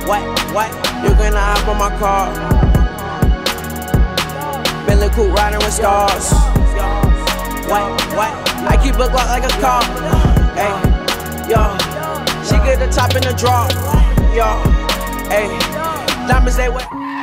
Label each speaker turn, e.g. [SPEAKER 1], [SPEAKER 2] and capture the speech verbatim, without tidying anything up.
[SPEAKER 1] What, what? You gonna hop on my car? Bentley coupe riding with stars. What, what? I keep a Glock like a car. Hey, yo, she get the top in the draw. Yo, hey, diamonds they wet.